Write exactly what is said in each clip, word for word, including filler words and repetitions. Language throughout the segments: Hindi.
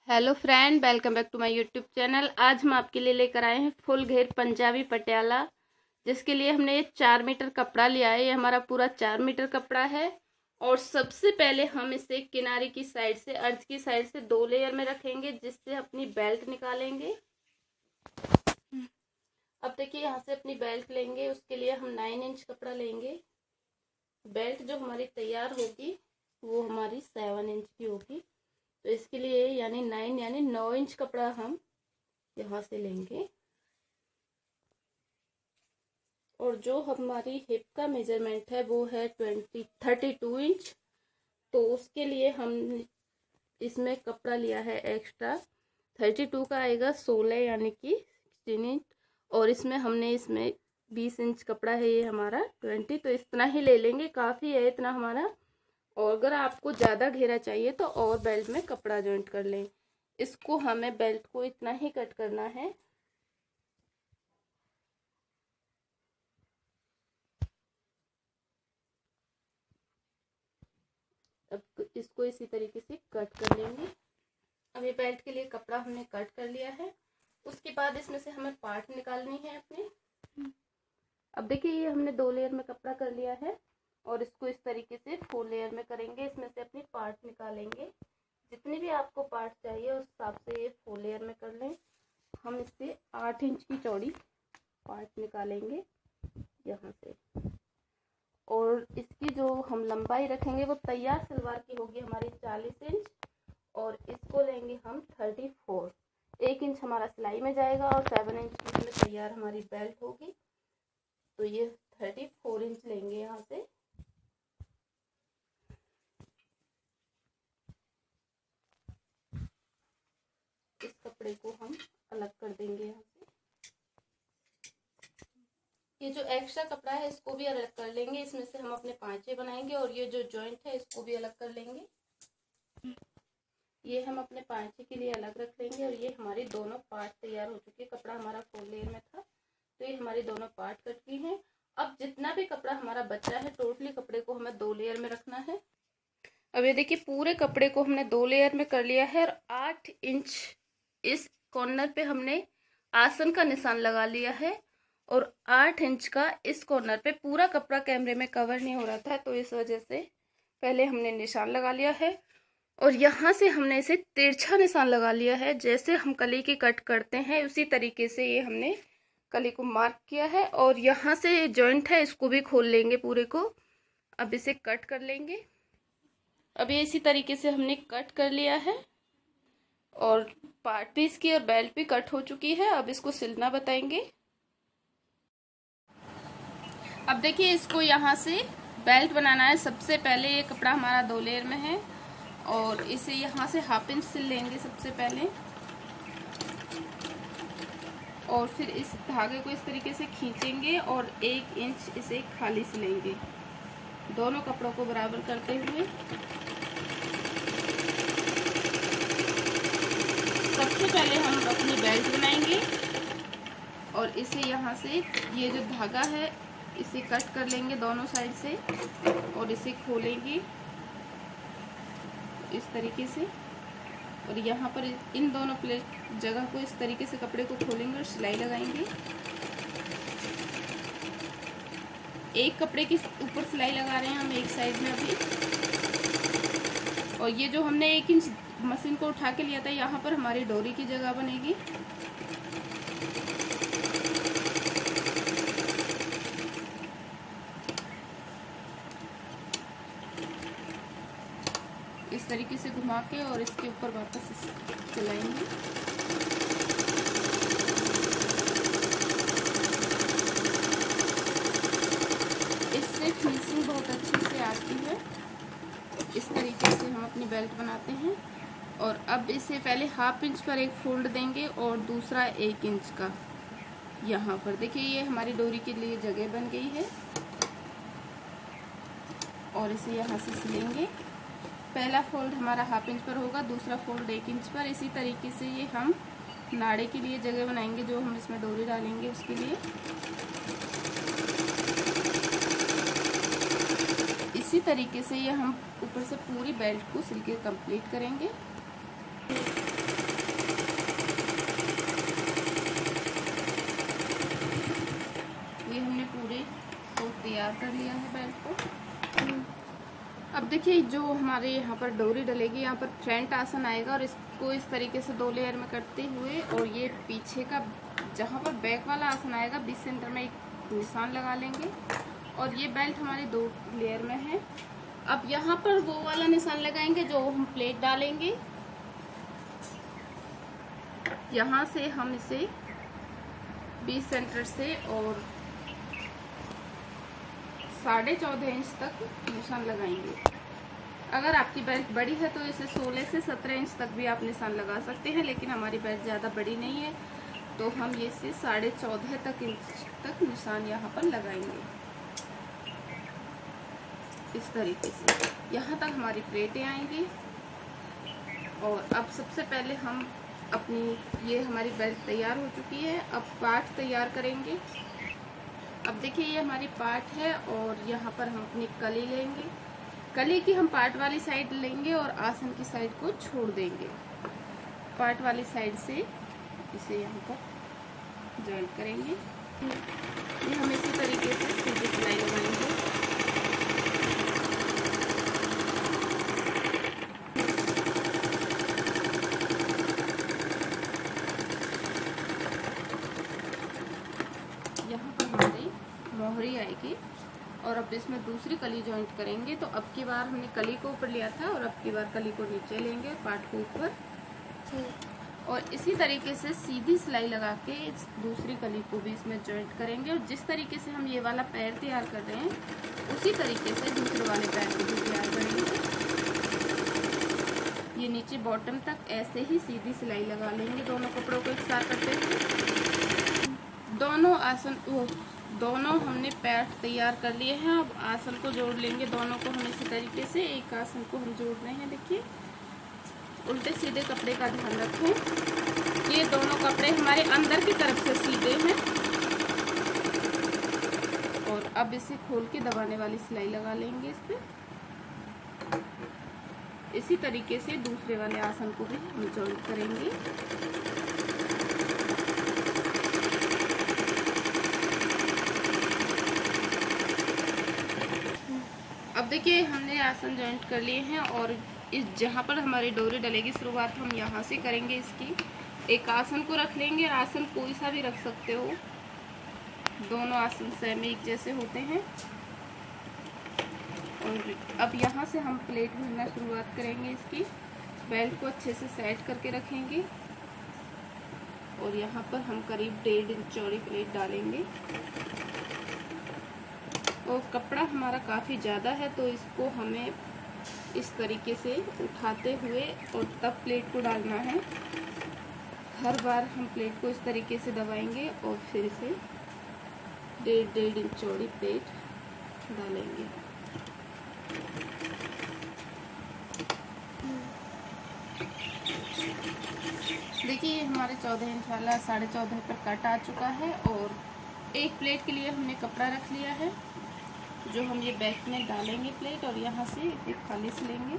Hello friend, welcome back to my YouTube channel. आज हम आपके लिए लेकर आए हैं फुल घेर पंजाबी पटियाला, जिसके लिए हमने ये चार मीटर कपड़ा लिया है। ये हमारा पूरा चार मीटर कपड़ा है। और सबसे पहले हम इसे किनारे की साइड से, अर्ज की साइड से दो लेयर में रखेंगे, जिससे अपनी बेल्ट निकालेंगे। अब देखिए, यहाँ से अपनी बेल्ट लेंगे। उसके लिए हम नाइन इंच कपड़ा लेंगे। बेल्ट जो हमारी तैयार होगी वो हमारी सेवन इंच की होगी। तो इसके लिए यानी नाइन यानी नौ इंच कपड़ा हम यहाँ से लेंगे। और जो हमारी हिप का मेजरमेंट है वो है ट्वेंटी थर्टी टू इंच। तो उसके लिए हम इसमें कपड़ा लिया है एक्स्ट्रा। थर्टी टू का आएगा सोलह यानी कि सिक्सटीन इंच। और इसमें हमने इसमें बीस इंच कपड़ा है, ये हमारा ट्वेंटी। तो इतना ही ले लेंगे, काफ़ी है इतना हमारा। और अगर आपको ज़्यादा घेरा चाहिए तो और बेल्ट में कपड़ा जॉइंट कर लें। इसको हमें बेल्ट को इतना ही कट करना है। अब इसको इसी तरीके से कट कर लेंगे। अब ये बेल्ट के लिए कपड़ा हमने कट कर लिया है। उसके बाद इसमें से हमें पार्ट निकालनी है अपने। अब देखिए, ये हमने दो लेयर में कपड़ा कर लिया है और इसको इस तरीके से फोर लेयर में करेंगे। इसमें से अपनी पार्ट निकालेंगे। जितनी भी आपको पार्ट चाहिए उस हिसाब से ये फोर लेयर में कर लें। हम इससे आठ इंच की चौड़ी पार्ट निकालेंगे यहाँ से। और इसकी जो हम लंबाई रखेंगे वो तैयार सलवार की होगी हमारी चालीस इंच। और इसको लेंगे हम थर्टी फोर। एक इंच हमारा सिलाई में जाएगा और सेवन इंच इसमें तैयार हमारी बेल्ट होगी। तो ये थर्टी फोर इंच लेंगे यहाँ से। इस कपड़े को हम अलग कर देंगे यहाँ से। ये जो एक्स्ट्रा कपड़ा है इसको भी अलग कर लेंगे। इसमें से हम अपने पांचे बनाएंगे और ये जो जॉइंट है इसको भी अलग कर लेंगे। ये हम अपने पांचे के लिए अलग रख लेंगे। और ये हमारी दोनों पार्ट तैयार हो चुके। कपड़ा हमारा फोर लेयर में था तो ये हमारी दोनों पार्ट कट गई हैं। अब जितना भी कपड़ा हमारा बचा है, टोटली कपड़े को हमें दो लेयर में रखना है। अब ये देखिए, पूरे कपड़े को हमने दो लेयर में कर लिया है। और आठ इंच इस कॉर्नर पे हमने आसन का निशान लगा लिया है। और आठ इंच का इस कॉर्नर पे, पूरा कपड़ा कैमरे में कवर नहीं हो रहा था तो इस वजह से पहले हमने निशान लगा लिया है। और यहाँ से हमने इसे तिरछा निशान लगा लिया है। जैसे हम कली की कट करते हैं उसी तरीके से ये हमने कली को मार्क किया है। और यहाँ से जॉइंट है इसको भी खोल लेंगे पूरे को। अब इसे कट कर लेंगे। अब ये इसी तरीके से हमने कट कर लिया है। और पार्ट भी इसकी और बेल्ट भी कट हो चुकी है। अब इसको सिलना बताएंगे। अब देखिए, इसको यहाँ से बेल्ट बनाना है। सबसे पहले ये कपड़ा हमारा दो लेयर में है और इसे यहाँ से हाफ इंच सिल लेंगे सबसे पहले। और फिर इस धागे को इस तरीके से खींचेंगे और एक इंच इसे खाली सिलेंगे, दोनों कपड़ों को बराबर करते हुए। सबसे पहले हम अपनी बेल्ट बनाएंगे और इसे यहाँ से ये जो धागा है इसे कट कर लेंगे दोनों साइड से और इसे खोलेंगे इस तरीके से। और यहाँ पर इन दोनों प्लेट जगह को इस तरीके से कपड़े को खोलेंगे और सिलाई लगाएंगे। एक कपड़े के ऊपर सिलाई लगा रहे हैं हम एक साइड में अभी। और ये जो हमने एक इंच मशीन को उठा के लिया था, यहाँ पर हमारी डोरी की जगह बनेगी। इस तरीके से घुमा के और इसके ऊपर वापस चलाएंगे। इससे फिनिशिंग बहुत अच्छे से आती है। इस तरीके से हम अपनी बेल्ट बनाते हैं। और अब इसे पहले हाफ इंच पर एक फोल्ड देंगे और दूसरा एक इंच का यहाँ पर। देखिए, ये हमारी डोरी के लिए जगह बन गई है। और इसे यहाँ से सिलेंगे। पहला फोल्ड हमारा हाफ इंच पर होगा, दूसरा फोल्ड एक इंच पर। इसी तरीके से ये हम नाड़े के लिए जगह बनाएंगे, जो हम इसमें डोरी डालेंगे उसके लिए। इसी तरीके से ये हम ऊपर से पूरी बेल्ट को सिल के कंप्लीट करेंगे। अब देखिए जो हमारे यहाँ पर डोरी डलेगी, यहाँ पर फ्रंट आसन आएगा और इसको इस तरीके से दो लेयर में करते हुए, और ये पीछे का जहाँ पर बैक वाला आसन आएगा बीच सेंटर में एक निशान लगा लेंगे, और ये बेल्ट हमारी दो लेयर में है। अब यहाँ पर वो वाला निशान लगाएंगे जो हम प्लेट डालेंगे, यहाँ से हम इसे बीच सेंटर से और साढ़े चौदह इंच तक निशान लगाएंगे। अगर आपकी बेल्ट बड़ी है तो इसे सोलह से सत्रह इंच तक भी आप निशान लगा सकते हैं, लेकिन हमारी बेल्ट ज़्यादा बड़ी नहीं है तो हम ये से साढ़े चौदह तक इंच तक निशान यहाँ पर लगाएंगे। इस तरीके से यहाँ तक हमारी प्लेटें आएंगी। और अब सबसे पहले हम अपनी, ये हमारी बेल्ट तैयार हो चुकी है, अब पार्ट तैयार करेंगे। अब देखिए ये हमारी पार्ट है और यहाँ पर हम अपनी कली लेंगे। कली की हम पार्ट वाली साइड लेंगे और आसन की साइड को छोड़ देंगे। पार्ट वाली साइड से इसे यहाँ पर जॉइंट करेंगे। ये हम इसी तरीके से सीधी सिलाई लगाएंगे। यहाँ पर हमारी मोहरी आएगी और अब इसमें दूसरी कली जॉइंट करेंगे। तो अब की बार हमने कली को ऊपर लिया था और अब की बार कली को नीचे लेंगे, पार्ट को ऊपर, और इसी तरीके से सीधी सिलाई लगा के इस दूसरी कली को भी इसमें जॉइंट करेंगे। और जिस तरीके से हम ये वाला पैर तैयार कर रहे हैं उसी तरीके से दूसरे वाले पैर को भी तैयार करेंगे। ये नीचे बॉटम तक ऐसे ही सीधी सिलाई लगा लेंगे दोनों कपड़ों को एक साथ करते हुए। दोनों आसन दोनों हमने पैर तैयार कर लिए हैं। अब आसन को जोड़ लेंगे, दोनों को हम इसी तरीके से एक आसन को हम जोड़ रहे हैं। देखिए उल्टे सीधे कपड़े का ध्यान रखें, ये दोनों कपड़े हमारे अंदर की तरफ से सीधे हैं। और अब इसे खोल के दबाने वाली सिलाई लगा लेंगे इस पे। इसी तरीके से दूसरे वाले आसन को भी हम जॉइंट करेंगे। अब देखिए हमने आसन जॉइंट कर लिए हैं और इस जहाँ पर हमारी डोरी डलेगी शुरुआत हम यहाँ से करेंगे इसकी। एक आसन को रख लेंगे, आसन कोई सा भी रख सकते हो, दोनों आसन सेम एक जैसे होते हैं। और अब यहाँ से हम प्लेट भरना शुरुआत करेंगे इसकी। बेल्ट को अच्छे से सेट करके रखेंगे और यहाँ पर हम करीब डेढ़ इंच चौड़ी प्लेट डालेंगे। और कपड़ा हमारा काफ़ी ज़्यादा है तो इसको हमें इस तरीके से उठाते हुए और तब प्लेट को डालना है। हर बार हम प्लेट को इस तरीके से दबाएंगे और फिर इसे डेढ़ डेढ़ इंच चौड़ी प्लेट डालेंगे। देखिए हमारे चौदह इंच वाला साढ़े चौदह पर कट आ चुका है और एक प्लेट के लिए हमने कपड़ा रख लिया है जो हम ये बैक में डालेंगे प्लेट, और यहाँ से एक खाली सिलेंगे।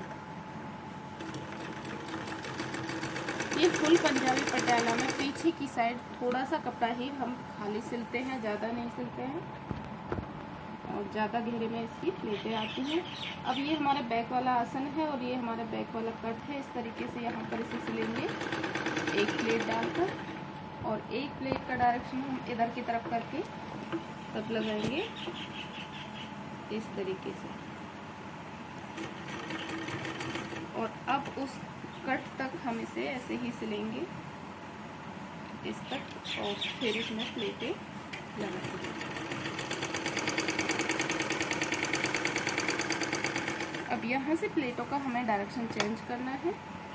ये फुल पंजाबी पटियाला में पीछे की साइड थोड़ा सा कपड़ा ही हम खाली सिलते हैं, ज़्यादा नहीं सिलते हैं, और ज़्यादा घेरे में इसकी प्लेटें आती हैं। अब ये हमारा बैक वाला आसन है और ये हमारा बैक वाला कट है। इस तरीके से यहाँ पर इसे सिलेंगे एक प्लेट डालकर, और एक प्लेट का डायरेक्शन हम इधर की तरफ करके तब लगाएंगे इस तरीके से। और अब उस कट तक हम इसे ऐसे ही सिलेंगे इस तक और फिर इसमें प्लेटें लगाएंगे। अब यहाँ से प्लेटों का हमें डायरेक्शन चेंज करना है।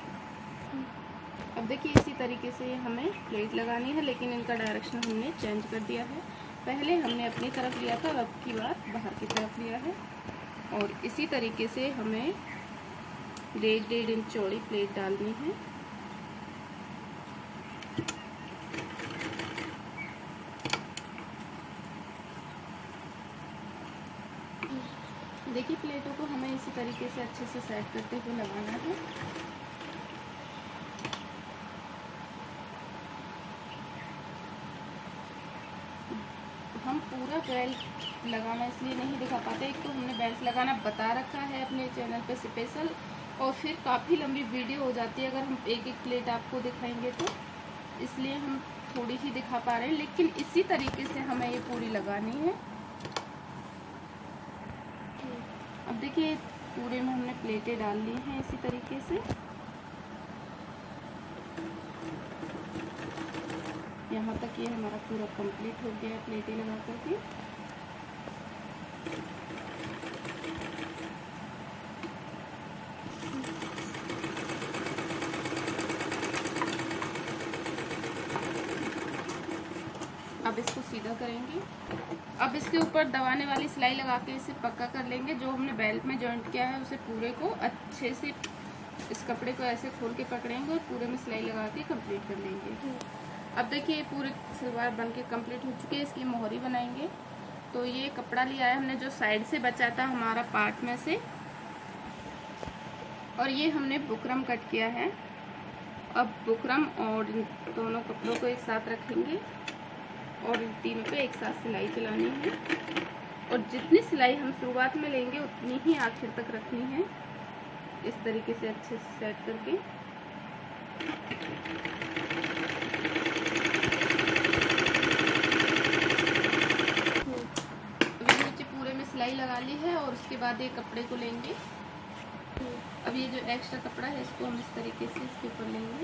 अब देखिए इसी तरीके से हमें प्लेट लगानी है, लेकिन इनका डायरेक्शन हमने चेंज कर दिया है। पहले हमने अपनी तरफ लिया था और अब की बार बाहर की तरफ लिया है। और इसी तरीके से हमें डेढ़ डेढ़ इंच चौड़ी प्लेट डालनी है। देखिए प्लेटों को हमें इसी तरीके से अच्छे से सेट करते हुए लगाना है। हम पूरा बेल्ट लगाना इसलिए नहीं दिखा पाते, एक तो हमने बेल्ट लगाना बता रखा है अपने चैनल पे स्पेशल, और फिर काफ़ी लंबी वीडियो हो जाती है अगर हम एक एक प्लेट आपको दिखाएंगे तो, इसलिए हम थोड़ी ही दिखा पा रहे हैं। लेकिन इसी तरीके से हमें ये पूरी लगानी है। अब देखिए पूरे में हमने प्लेटें डाल ली हैं इसी तरीके से। यहाँ तक ये हमारा पूरा कंप्लीट हो गया है प्लेटें लगा करके। अब इसको सीधा करेंगे। अब इसके ऊपर दबाने वाली सिलाई लगा के इसे पक्का कर लेंगे। जो हमने बेल्ट में जॉइंट किया है उसे पूरे को अच्छे से इस कपड़े को ऐसे खोल के पकड़ेंगे और पूरे में सिलाई लगा के कंप्लीट कर लेंगे। अब देखिए ये पूरी सलवार बन के कम्प्लीट हो चुकी है। इसकी मोहरी बनाएंगे। तो ये कपड़ा लिया है हमने जो साइड से बचा था हमारा पार्ट में से, और ये हमने बुकरम कट किया है। अब बुकरम और दोनों कपड़ों को एक साथ रखेंगे और इन तीनों पे एक साथ सिलाई चलानी है, और जितनी सिलाई हम शुरुआत में लेंगे उतनी ही आखिर तक रखनी है, इस तरीके से अच्छे से सेट करके। अभी नीचे पूरे में सिलाई लगा ली है और उसके बाद ये कपड़े को लेंगे। अब ये जो एक्स्ट्रा कपड़ा है इसको हम इस तरीके से इसके ऊपर लेंगे।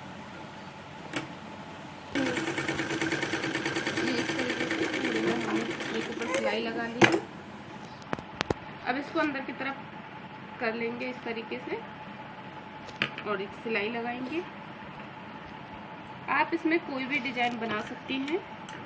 सिलाई लगा ली है। अब इसको अंदर की तरफ कर लेंगे इस तरीके से और एक सिलाई लगाएंगे। आप इसमें कोई भी डिजाइन बना सकती हैं।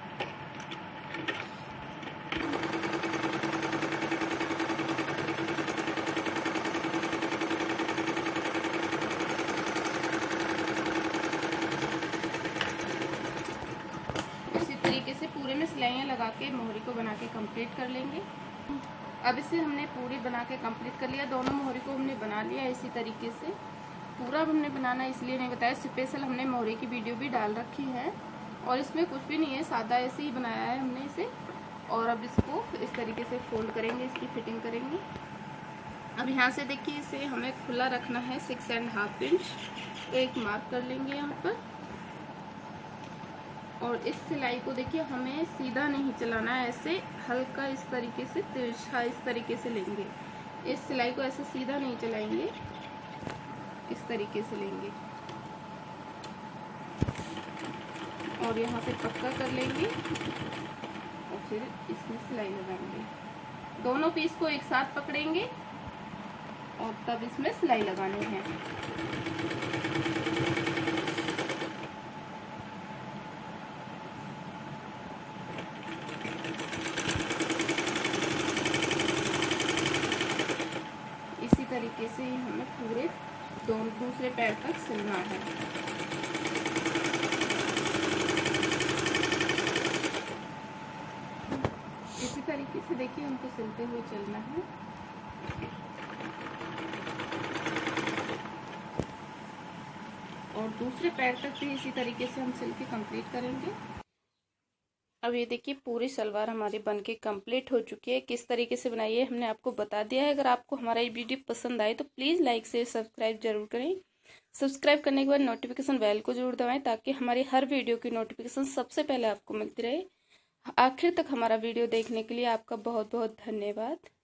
इसी तरीके से पूरे में सिलाइयाँ लगा के मोहरी को बना के कंप्लीट कर लेंगे। अब इसे हमने पूरी बना के कंप्लीट कर लिया। दोनों मोहरी को हमने बना लिया इसी तरीके से। पूरा हमने बनाना इसलिए नहीं बताया, स्पेशल हमने मोहरी की वीडियो भी डाल रखी है और इसमें कुछ भी नहीं है, सादा ऐसे ही बनाया है हमने इसे। और अब इसको इस तरीके से फोल्ड करेंगे, इसकी फिटिंग करेंगे। अब यहाँ से देखिए इसे हमें खुला रखना है सिक्स एंड हाफ इंच। एक मार्क कर लेंगे यहाँ पर, और इस सिलाई को देखिए हमें सीधा नहीं चलाना है, ऐसे हल्का इस तरीके से तिरछा इस तरीके से लेंगे। इस सिलाई को ऐसे सीधा नहीं चलाएंगे, इस तरीके से लेंगे और यहाँ से पक्का कर लेंगे और फिर इसमें सिलाई लगाएंगे। दोनों पीस को एक साथ पकड़ेंगे और तब इसमें सिलाई लगानी है। इसी तरीके से हमें पूरे दोनों दूसरे पैर तक सिलना है। इसी तरीके से देखिए हमको सिलते हुए चलना है। और दूसरे पैर तक भी इसी तरीके से हम सिल के कंप्लीट करेंगे। अब ये देखिए पूरी सलवार हमारी बनके कंप्लीट हो चुकी है। किस तरीके से बनाई है हमने आपको बता दिया है। अगर आपको हमारा ये वीडियो पसंद आए तो प्लीज़ लाइक से सब्सक्राइब जरूर करें। सब्सक्राइब करने के बाद नोटिफिकेशन बेल को जरूर दबाएं ताकि हमारी हर वीडियो की नोटिफिकेशन सबसे पहले आपको मिलती रहे। आखिर तक हमारा वीडियो देखने के लिए आपका बहुत बहुत धन्यवाद।